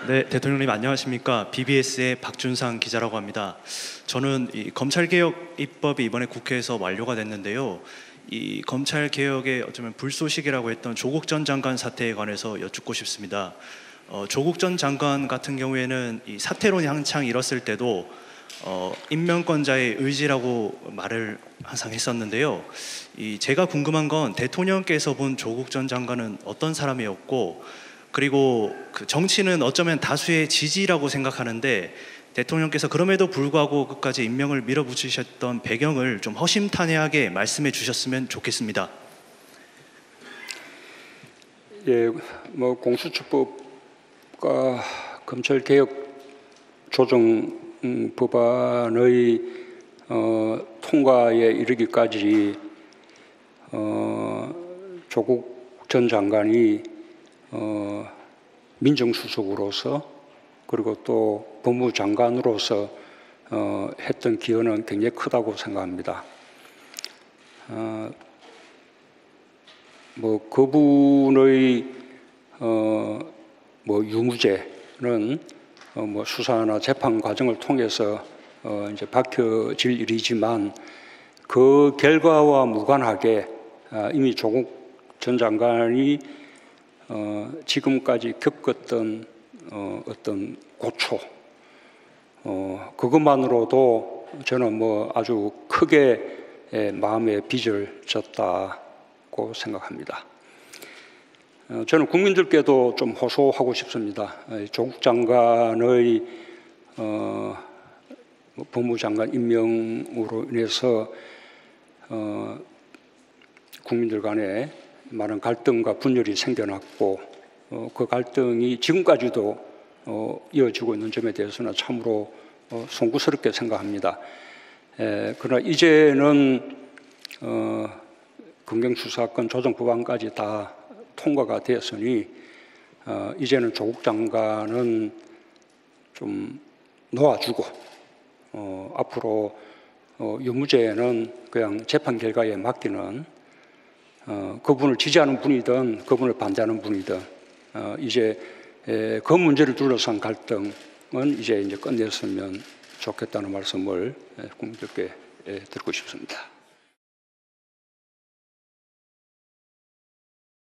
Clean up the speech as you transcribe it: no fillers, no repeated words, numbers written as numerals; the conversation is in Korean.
네, 대통령님 안녕하십니까? BBS의 박준상 기자라고 합니다. 저는 이 검찰개혁 입법이 이번에 국회에서 완료가 됐는데요. 이 검찰개혁의 어쩌면 불쏘시개라고 했던 조국 전 장관 사태에 관해서 여쭙고 싶습니다. 조국 전 장관 같은 경우에는 이 사퇴론이 한창 일었을 때도 임명권자의 의지라고 말을 항상 했었는데요. 제가 궁금한 건 대통령께서 본 조국 전 장관은 어떤 사람이었고, 그리고 그 정치는 어쩌면 다수의 지지라고 생각하는데 대통령께서 그럼에도 불구하고 끝까지 임명을 밀어붙이셨던 배경을 좀 허심탄회하게 말씀해 주셨으면 좋겠습니다. 예, 공수처법과 검찰개혁 조정 법안의 통과에 이르기까지 조국 전 장관이 민정수석으로서 그리고 또 법무장관으로서 했던 기여는 굉장히 크다고 생각합니다. 그분의 유무죄는 수사나 재판 과정을 통해서 이제 밝혀질 일이지만 그 결과와 무관하게 이미 조국 전 장관이 지금까지 겪었던 어떤 고초, 그것만으로도 저는 아주 크게 마음에 빚을 졌다고 생각합니다. 저는 국민들께도 좀 호소하고 싶습니다. 조국 장관의 법무장관 임명으로 인해서 국민들 간에 많은 갈등과 분열이 생겨났고 그 갈등이 지금까지도 이어지고 있는 점에 대해서는 참으로 송구스럽게 생각합니다. 그러나 이제는 검경수사권 조정법안까지 다 통과가 되었으니 이제는 조국 장관은 좀 놓아주고 앞으로 유무죄는 그냥 재판 결과에 맡기는, 그분을 지지하는 분이든 그분을 반대하는 분이든 이제 그 문제를 둘러싼 갈등은 이제 끝냈으면 좋겠다는 말씀을 국민들께 드리고 싶습니다.